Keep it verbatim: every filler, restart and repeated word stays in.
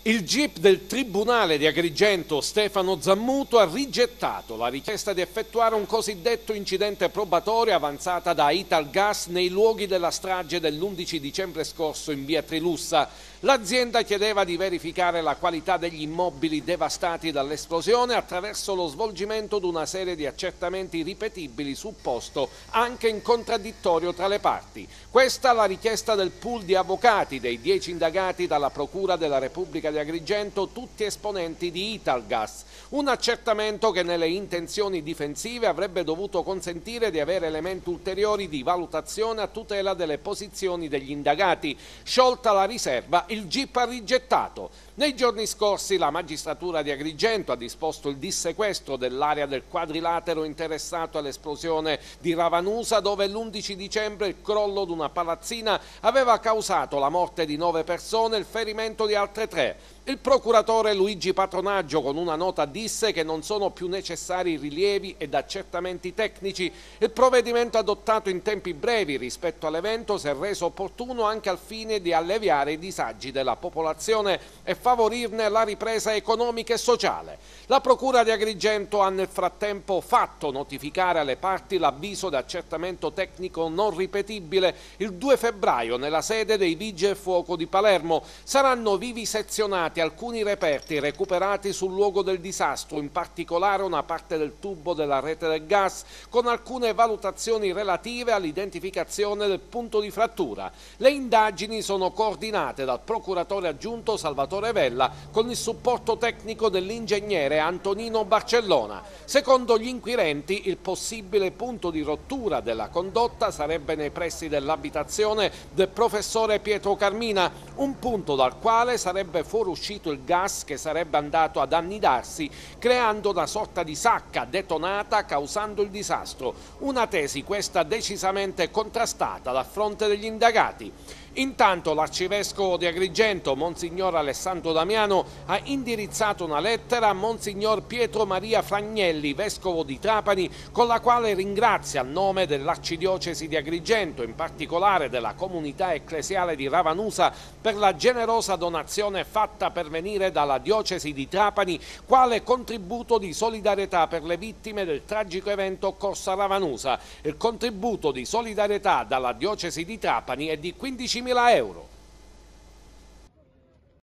Il G I P del Tribunale di Agrigento Stefano Zammuto ha rigettato la richiesta di effettuare un cosiddetto incidente probatorio avanzata da Italgas nei luoghi della strage dell'undici dicembre scorso in via Trilussa. L'azienda chiedeva di verificare la qualità degli immobili devastati dall'esplosione attraverso lo svolgimento di una serie di accertamenti ripetibili sul posto, anche in contraddittorio tra le parti. Questa la richiesta del pool di avvocati dei dieci indagati dalla Procura della Repubblica di Agrigento, tutti esponenti di Italgas. Un accertamento che nelle intenzioni difensive avrebbe dovuto consentire di avere elementi ulteriori di valutazione a tutela delle posizioni degli indagati. Sciolta la riserva, il G I P ha rigettato. Nei giorni scorsi la magistratura di Agrigento ha disposto il dissequestro dell'area del quadrilatero interessato all'esplosione di Ravanusa, dove l'undici dicembre il crollo di una palazzina aveva causato la morte di nove persone e il ferimento di altre tre. Il procuratore Luigi Patronaggio con una nota disse che non sono più necessari rilievi ed accertamenti tecnici. Il provvedimento adottato in tempi brevi rispetto all'evento si è reso opportuno anche al fine di alleviare i disagi della popolazione e favorirne la ripresa economica e sociale. La Procura di Agrigento ha nel frattempo fatto notificare alle parti l'avviso di accertamento tecnico non ripetibile il due febbraio nella sede dei Vigili del Fuoco di Palermo. Saranno vivisezionati alcuni reperti recuperati sul luogo del disastro, in particolare una parte del tubo della rete del gas, con alcune valutazioni relative all'identificazione del punto di frattura. Le indagini sono coordinate dal procuratore aggiunto Salvatore Vella con il supporto tecnico dell'ingegnere Antonino Barcellona. Secondo gli inquirenti, il possibile punto di rottura della condotta sarebbe nei pressi dell'abitazione del professore Pietro Carmina, un punto dal quale sarebbe fuoriuscito il gas che sarebbe andato ad annidarsi, creando una sorta di sacca detonata causando il disastro. Una tesi questa decisamente contrastata dal fronte degli indagati. Intanto l'arcivescovo di Agrigento, Monsignor Alessandro Damiano, ha indirizzato una lettera a Monsignor Pietro Maria Fragnelli, vescovo di Trapani, con la quale ringrazia a nome dell'arcidiocesi di Agrigento, in particolare della comunità ecclesiale di Ravanusa, per la generosa donazione fatta pervenire dalla diocesi di Trapani quale contributo di solidarietà per le vittime del tragico evento occorso a Ravanusa. Il contributo di solidarietà dalla diocesi di Trapani è di quindicimila euro.